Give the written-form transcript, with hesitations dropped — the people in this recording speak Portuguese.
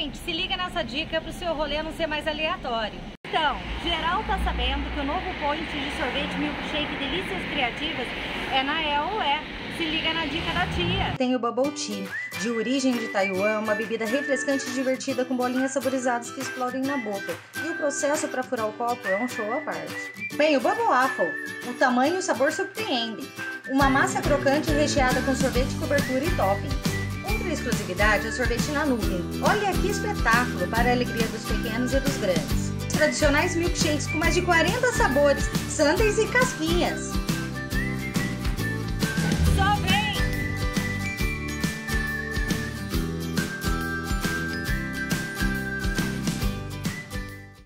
Gente, se liga nessa dica para o seu rolê não ser mais aleatório. Então, geral tá sabendo que o novo point de sorvete milkshake Delícias Criativas é na EOE. Se liga na dica da tia. Tem o Bubble Tea, de origem de Taiwan, uma bebida refrescante e divertida com bolinhas saborizadas que explodem na boca. E o processo para furar o copo é um show à parte. Tem o Bubble Waffle, o tamanho e o sabor surpreendem. Uma massa crocante recheada com sorvete, cobertura e toppings. Outra exclusividade é o sorvete na nuvem. Olha que espetáculo para a alegria dos pequenos e dos grandes. Os tradicionais milkshakes com mais de 40 sabores, sundaes e casquinhas.